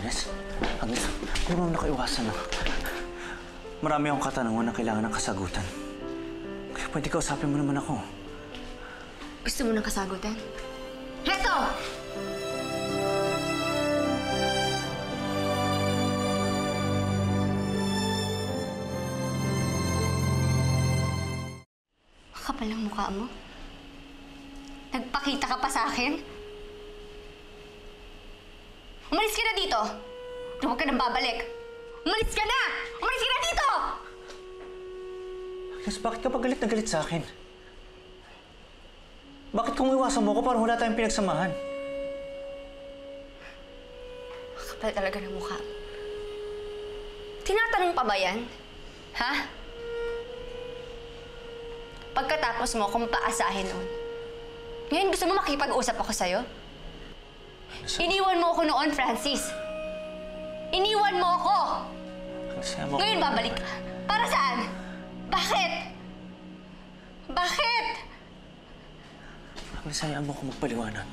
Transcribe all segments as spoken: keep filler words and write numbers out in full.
Agnes, Agnes, hindi mo nakaiwasan na. Marami akong katanungan na kailangan ng kasagutan. Kaya pwede kausapin mo naman ako. Gusto mo ng kasagutan? Heto! Kapal ang mukha mo. Nagpakita ka pa sa akin? Umalis ka na dito! Huwag ka nang babalik! Umalis ka na! Umalis ka na dito! Agnes, bakit ka pa galit na galit sa akin? Bakit kung iwasan mo ako parang wala tayong pinagsamahan? Kapal talaga ng mukha. Tinatanong pa ba yan? Ha? Pagkatapos mo kung paasahin noon. Ngayon gusto mo makipag-usap ako sa'yo? Iniwan mo ako noon, Francis. Iniwan mo ako! Mo... Ngayon babalik ka. Para saan? Bakit? Bakit? Agnes, hayaan mo ako magpaliwanag.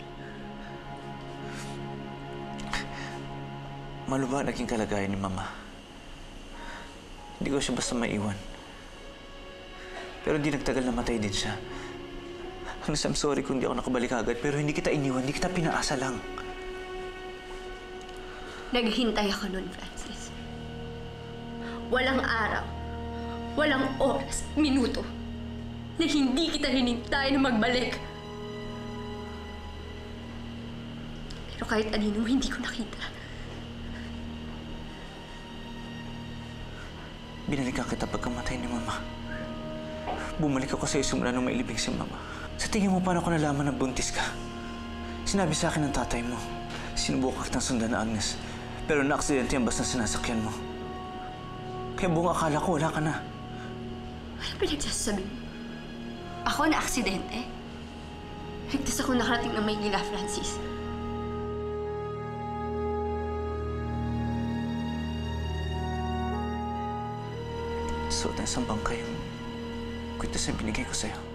Maluba naging kalagayan ni Mama. Hindi ko siya basta maiwan. Pero hindi nagtagal na matay din siya. Agnes, I'm sorry kung hindi ako nakabalik agad, pero hindi kita iniwan, hindi kita pinaasa lang. Naghihintay ako noon, Francis. Walang araw, walang oras, minuto, na hindi kita hinintay na magbalik. Pero kahit anino, hindi ko nakita. Binalikan kita pagkamatay ni Mama. Bumalik ako sa simula nung mailibing si Mama. Sa tingin mo, paano ko nalaman na buntis ka? Sinabi sa akin ng tatay mo. Sinubukan kitang sundan na Agnes. Pero na-aksidente ang bus na sinasakyan mo. Kaya buong akala ko wala ka na. Ano pinagsasabi mo? Ako na aksidente? Ligtas ako nakarating ng Maynila, Francis. Suot na isang bangka yung kwintas na binigay ko sa'yo.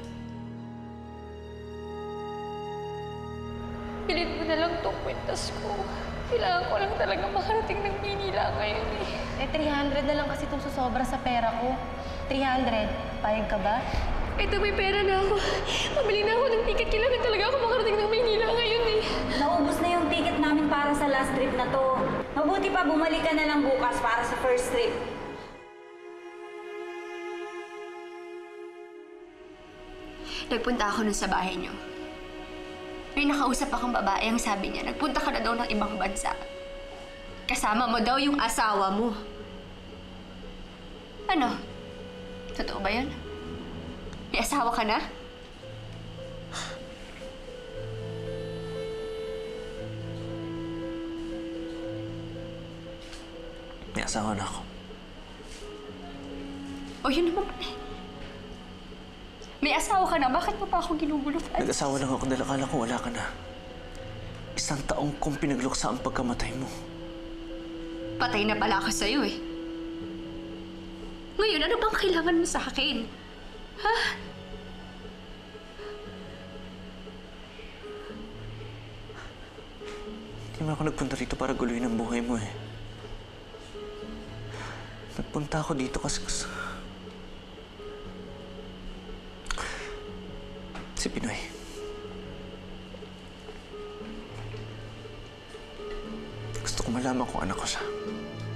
Pilit mo na lang itong kwintas ko. Kailangan ko lang talaga makarating ng Maynila ngayon eh. Eh, three hundred na lang kasi itong susobra sa pera ko. three hundred. Payag ka ba? Ito, may pera na ako. Pabili na ako ng ticket. Kailangan talaga ako makarating ng Maynila ngayon eh. Naubos na yung ticket namin para sa last trip na to. Mabuti pa, bumalik ka na lang bukas para sa first trip. Nagpunta ako nun sa bahay niyo. May nakausap akong babae ang sabi niya, nagpunta ka na daw ng ibang bansa. Kasama mo daw yung asawa mo. Ano? Totoo ba yun? May asawa ka na? May asawa na ako. O yun naman pala. May asawa ka na? Bakit mo pa ako ginugulo, Francis? Nag-asawa lang ako dahil akala ko wala ka na. Isang taong kong pinagluksa ang pagkamatay mo. Patay na pala ako sa'yo eh. Ngayon, ano bang kailangan mo sa akin? Ha? Hindi naman ako nagpunta rito para guluhin ang buhay mo eh. Nagpunta ako dito kasi gusto... Si Pinoy. Gusto ko malaman kung anak ko siya.